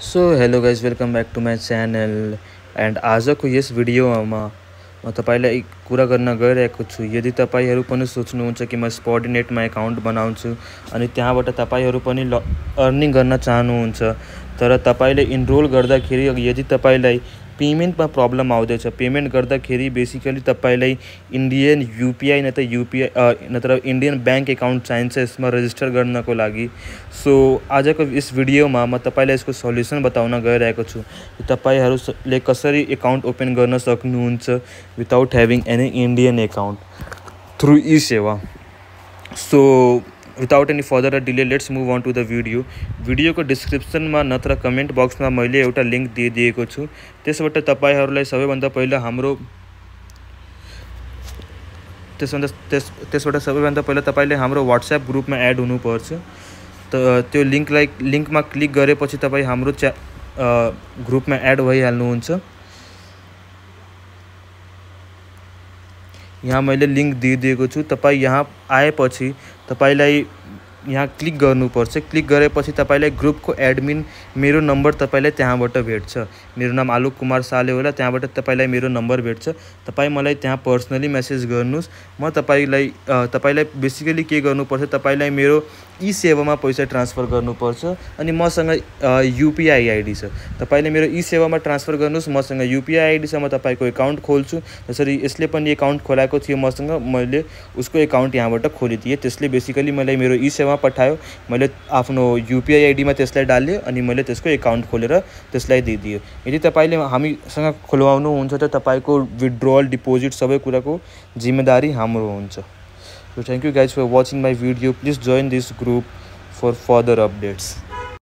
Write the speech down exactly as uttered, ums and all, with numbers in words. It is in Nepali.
So hello guys welcome back to my channel and आजको यस भिडियोमा म तपाईलाई कुरा गर्न गइरहेको छु। यदि तपाईहरु पनि सोच्नुहुन्छ कि म स्पॉडीनेटमा एकाउन्ट बनाउँछु अनि त्यहाँबाट तपाईहरु पनि अर्निङ गर्न चाहनुहुन्छ, तर तपाईले इनरोल गर्दाखेरि यदि तपाईलाई पेमेन्टमा प्रब्लम आउँदैछ, पेमेन्ट गर्दाखेरि बेसिकली तपाईलाई इन्डियन यूपीआई न त यूपीआई नत्र इन्डियन बैंक एकाउन्ट चाहिन्छ यसमा रजिस्टर गर्नको लागि। सो आजको यस भिडियोमा म तपाईलाई यसको सल्युसन बताउन गइरहेको छु कि तपाईहरुले कसरी एकाउन्ट ओपन गर्न सक्नुहुन्छ without having any Indian account through eSewa. So without any further delay let's move on to the video. भिडियोको डिस्क्रिप्सनमा नत्र कमेन्ट बक्समा मैले एउटा लिङ्क दिइदिएको छु, त्यसबाट तपाईहरुलाई सबैभन्दा पहिला हाम्रो त्यसभन्दा त्यस त्यसबाट सबैभन्दा पहिला तपाईले हाम्रो व्हाट्सएप ग्रुपमा एड हुनुपर्छ। त त्यो लिङ्कलाई लिङ्कमा क्लिक गरेपछि तपाई हाम्रो च्या ग्रुपमा एड भइहाल्नुहुन्छ। यहाँ मैले लिङ्क दिइदिएको छु, तपाई यहाँ आएपछि तपाईलाई यहाँ क्लिक गर्नुपर्छ। क्लिक गरेपछि तपाईलाई ग्रुपको एडमिन मेरो नम्बर तपाईलाई त्यहाँबाट भेट्छ। मेरो नाम आलोक कुमार साले होला, त्यहाँबाट तपाईलाई मेरो नम्बर भेट्छ। तपाई मलाई त्यहाँ पर्सनली मेसेज गर्नुस्। म तपाईलाई तपाईलाई बेसिकली के गर्नुपर्छ, तपाईलाई मेरो ई सेवामा पैसा ट्रान्सफर गर्नुपर्छ अनि मसँग यूपीआई आईडी छ। तपाईले मेरो ई सेवामा ट्रान्सफर गर्नुस्, मसँग यूपीआई आईडी छ, म तपाईको एकाउन्ट खोल्छु। जसरी यसले पनि एकाउन्ट खोलाएको थियो मसँग, मैले उसको एकाउन्ट यहाँबाट खोलिदिए। त्यसले बेसिकली मलाई मेरो ई सेवा पठायो, मैले आफ्नो यूपीआई आईडीमा त्यसलाई डाल्यो अनि मैले त्यसको एकाउन्ट खोलेर त्यसलाई दिइदियो। यदि तपाईले हामीसँग खोलवाउनुहुन्छ त तपाईको विथड्रल डिपोजिट सबै कुराको जिम्मेदारी हाम्रो हुन्छ। So thank you guys for watching my video. Please join this group for further updates.